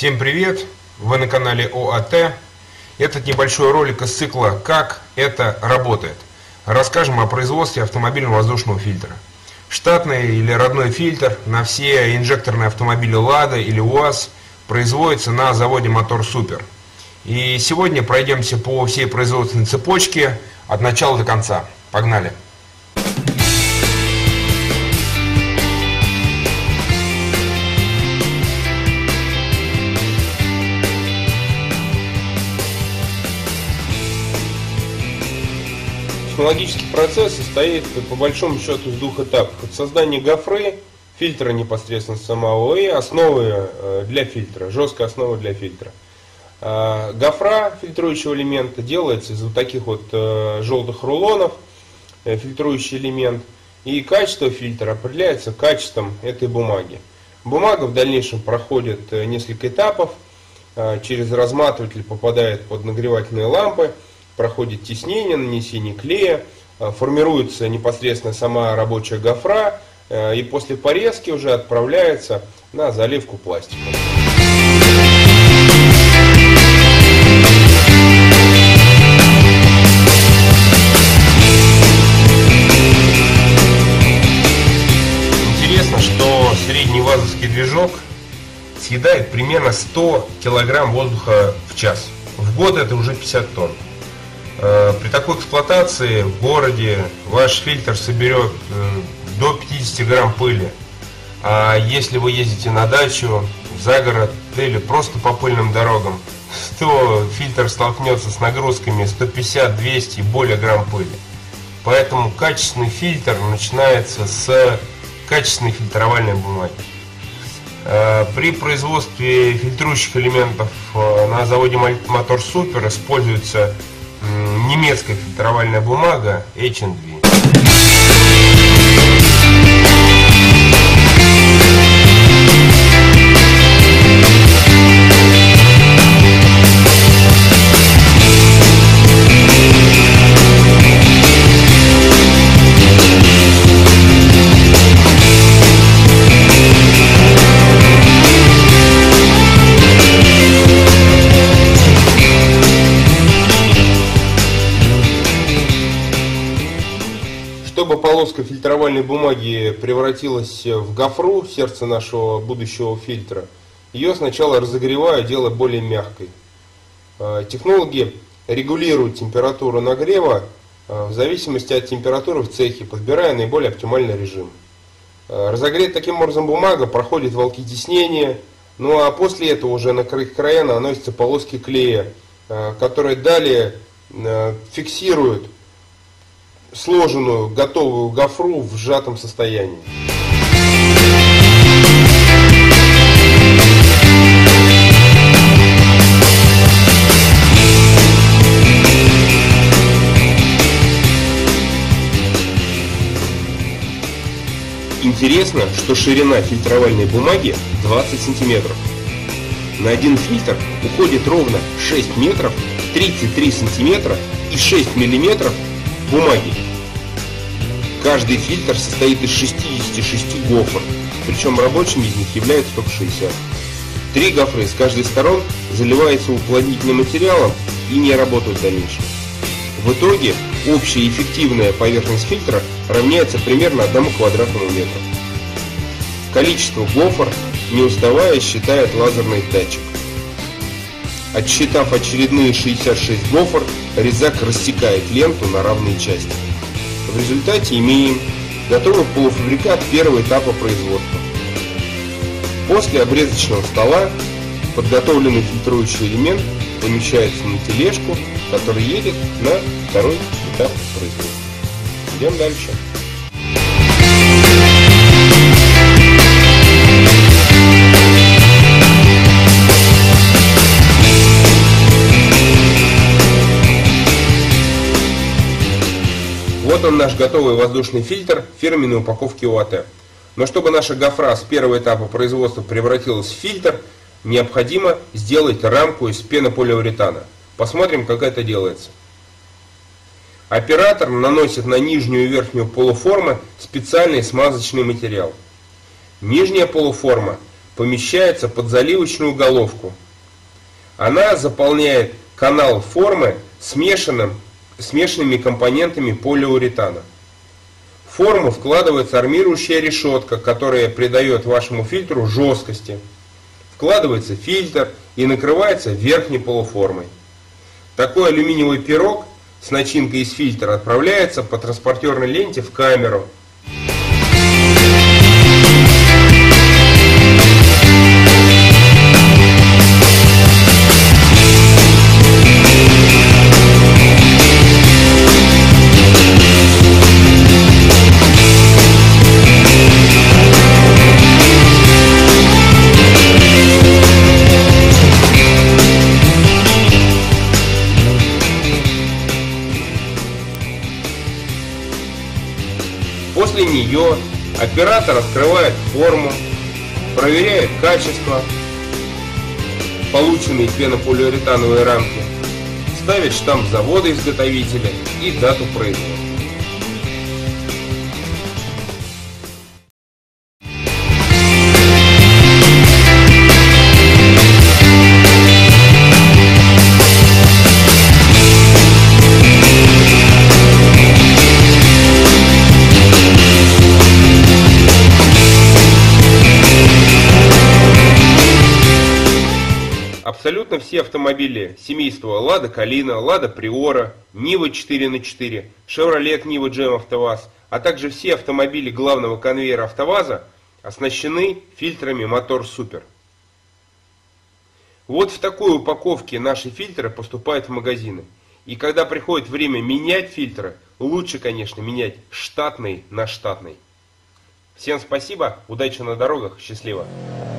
Всем привет! Вы на канале ОАТ. Этот небольшой ролик из цикла «Как это работает». Расскажем о производстве автомобильного воздушного фильтра. Штатный или родной фильтр на все инжекторные автомобили «Лада» или УАЗ производится на заводе «Мотор Супер». И сегодня пройдемся по всей производственной цепочке от начала до конца. Погнали! Технологический процесс состоит по большому счету из двух этапов. Это создание гофры, фильтра непосредственно самого и основы для фильтра, жесткой основы для фильтра. Гофра фильтрующего элемента делается из вот таких вот желтых рулонов, фильтрующий элемент. И качество фильтра определяется качеством этой бумаги. Бумага в дальнейшем проходит несколько этапов. Через разматыватель попадает под нагревательные лампы. Проходит теснение, нанесение клея, формируется непосредственно сама рабочая гофра и после порезки уже отправляется на заливку пластиком. Интересно, что средний вазовский движок съедает примерно 100 кг воздуха в час. В год это уже 50 тонн. При такой эксплуатации в городе ваш фильтр соберет до 50 грамм пыли. А если вы ездите на дачу, за город или просто по пыльным дорогам, то фильтр столкнется с нагрузками 150, 200 и более грамм пыли. Поэтому качественный фильтр начинается с качественной фильтровальной бумаги. При производстве фильтрующих элементов на заводе Мотор Супер используется немецкая фильтровальная бумага H&V. Чтобы полоска фильтровальной бумаги превратилась в гофру, сердце нашего будущего фильтра, ее сначала разогревают, делая более мягкой. Технологи регулируют температуру нагрева в зависимости от температуры в цехе, подбирая наиболее оптимальный режим. Разогретая таким образом бумага проходит валки теснения, ну а после этого уже на края наносятся полоски клея, которые далее фиксируют сложенную, готовую гофру в сжатом состоянии. Интересно, что ширина фильтровальной бумаги 20 сантиметров. На один фильтр уходит ровно 6 метров, 33 сантиметра и 6 миллиметров бумаги. Каждый фильтр состоит из 66 гофр, причем рабочими из них являются только 60. 3 гофры с каждой стороны заливаются уплотнительным материалом и не работают в дальнейшем. В итоге общая эффективная поверхность фильтра равняется примерно 1 квадратному метру. Количество гофр, не уставая, считает лазерный датчик. Отсчитав очередные 66 гофр, резак рассекает ленту на равные части. В результате имеем готовый полуфабрикат первого этапа производства. После обрезочного стола подготовленный фильтрующий элемент помещается на тележку, который едет на второй этап производства. Идем дальше. Вот он, наш готовый воздушный фильтр фирменной упаковки ОАТ. Но чтобы наша гофра с первого этапа производства превратилась в фильтр, необходимо сделать рамку из пенополиуретана. Посмотрим, как это делается. Оператор наносит на нижнюю и верхнюю полуформы специальный смазочный материал. Нижняя полуформа помещается под заливочную головку. Она заполняет канал формы смешанными компонентами полиуретана. В форму вкладывается армирующая решетка, которая придает вашему фильтру жесткости. Вкладывается фильтр и накрывается верхней полуформой. Такой алюминиевый пирог с начинкой из фильтра отправляется по транспортерной ленте в камеру. После нее оператор открывает форму, проверяет качество полученной пенополиуретановой рамки, ставит штамп завода-изготовителя и дату производства. Абсолютно все автомобили семейства Лада Калина, Лада Приора, Нива 4х4, Chevrolet Niva Jam АвтоВАЗ, а также все автомобили главного конвейера АвтоВАЗа оснащены фильтрами Мотор Супер. Вот в такой упаковке наши фильтры поступают в магазины. И когда приходит время менять фильтры, лучше, конечно, менять штатный на штатный. Всем спасибо, удачи на дорогах, счастливо!